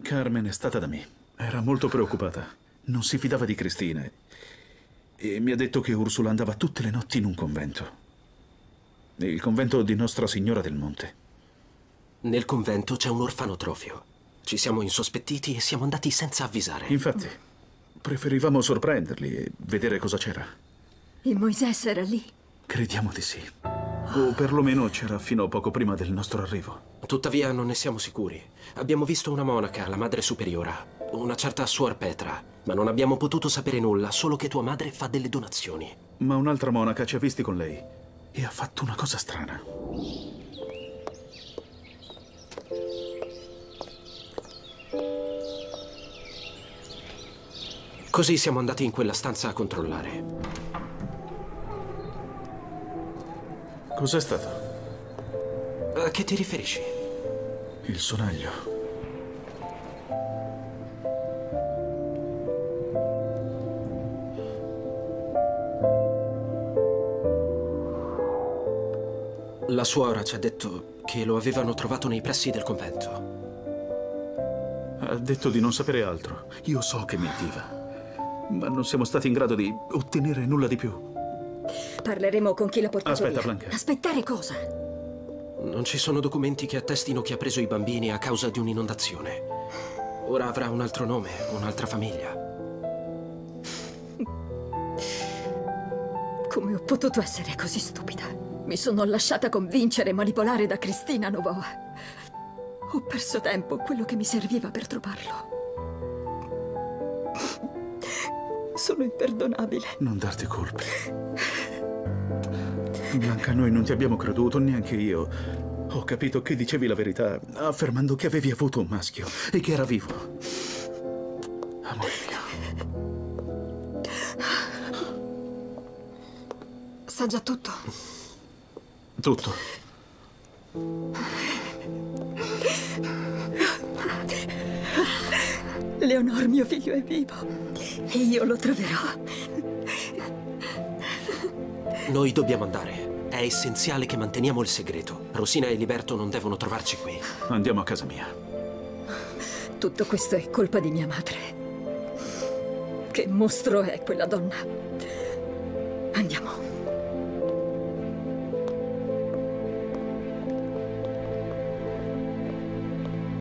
Carmen è stata da me. Era molto preoccupata. Non si fidava di Cristina. E mi ha detto che Ursula andava tutte le notti in un convento. Il convento di Nostra Signora del Monte. Nel convento c'è un orfanotrofio. Ci siamo insospettiti e siamo andati senza avvisare. Infatti, preferivamo sorprenderli e vedere cosa c'era. E Moisés era lì? Crediamo di sì. O perlomeno c'era fino a poco prima del nostro arrivo. Tuttavia non ne siamo sicuri. Abbiamo visto una monaca, la madre superiora, una certa Suor Petra, ma non abbiamo potuto sapere nulla, solo che tua madre fa delle donazioni. Ma un'altra monaca ci ha visti con lei e ha fatto una cosa strana. Così siamo andati in quella stanza a controllare. Cos'è stato? A che ti riferisci? Il sonaglio. La suora ci ha detto che lo avevano trovato nei pressi del convento. Ha detto di non sapere altro. Io so che mentiva. Ma non siamo stati in grado di ottenere nulla di più. Parleremo con chi l'ha portato Aspetta, via. Blanca. Aspettare cosa? Non ci sono documenti che attestino chi ha preso i bambini a causa di un'inondazione. Ora avrà un altro nome, un'altra famiglia. Come ho potuto essere così stupida? Mi sono lasciata convincere e manipolare da Cristina Novoa. Ho perso tempo, quello che mi serviva per trovarlo. Sono imperdonabile. Non darti colpe. Blanca, noi non ti abbiamo creduto, neanche io. Ho capito che dicevi la verità, affermando che avevi avuto un maschio e che era vivo. Amore mio. Sa già tutto? Tutto. Leonor, mio figlio, è vivo. E io lo troverò. Noi dobbiamo andare. È essenziale che manteniamo il segreto. Rosina e Liberto non devono trovarci qui. Andiamo a casa mia. Tutto questo è colpa di mia madre. Che mostro è quella donna?